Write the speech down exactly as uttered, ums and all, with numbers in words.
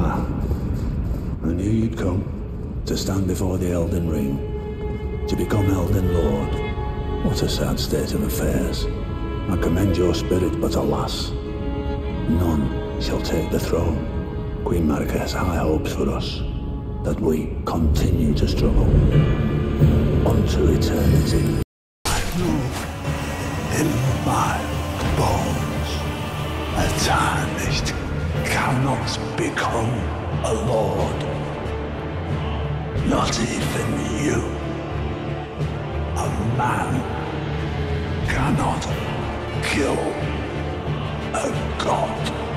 Ah, I knew you'd come to stand before the Elden Ring, to become Elden Lord. What a sad state of affairs. I commend your spirit, but alas, none shall take the throne. Queen Marika has high hopes for us, that we continue to struggle unto eternity. I know in my bones a tarnished cannot become a lord. Not even you. A man cannot kill a god.